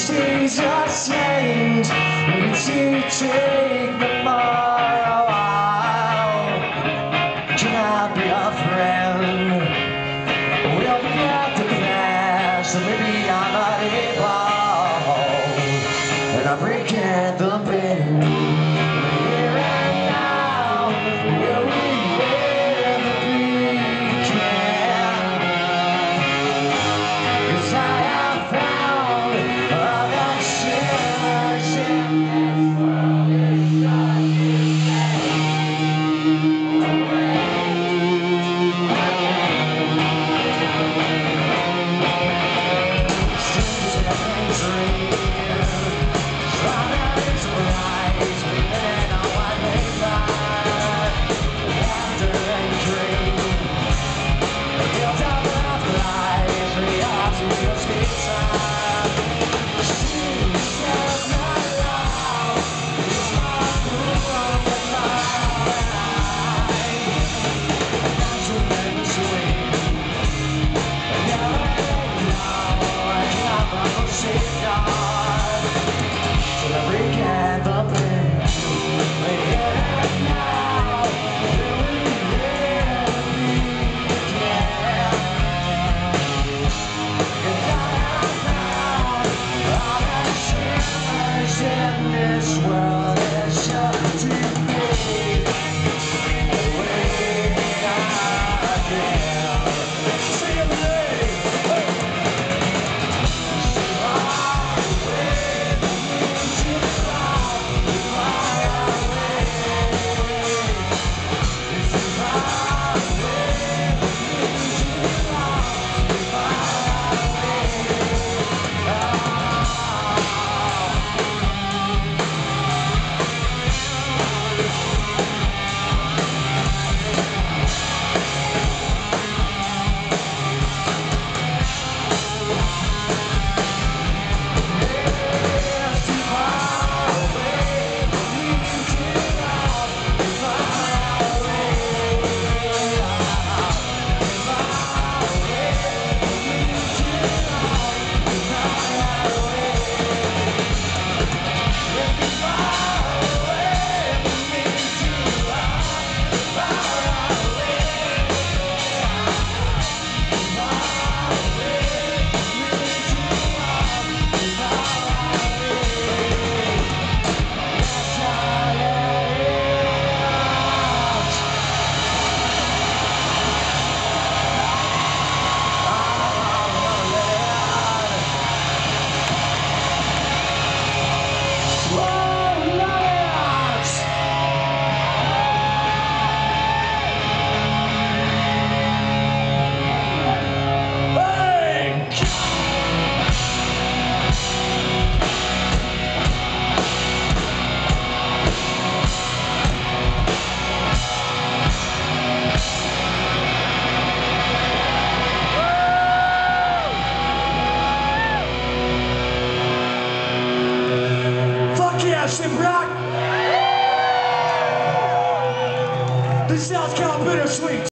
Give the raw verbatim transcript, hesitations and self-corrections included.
stays the same. Would you take the tomorrow? Can I be a friend? We'll forget the past, and maybe I'm unable, and I'm breaking the bed. Here and now, will we ever be can? 'Cause I have found other sinners in this world is just in this world is just too big. Way I can sing it with me. So far away, too far, too far away. Too far away, too far, too far away. Sim Rock. This sounds kind of bittersweet.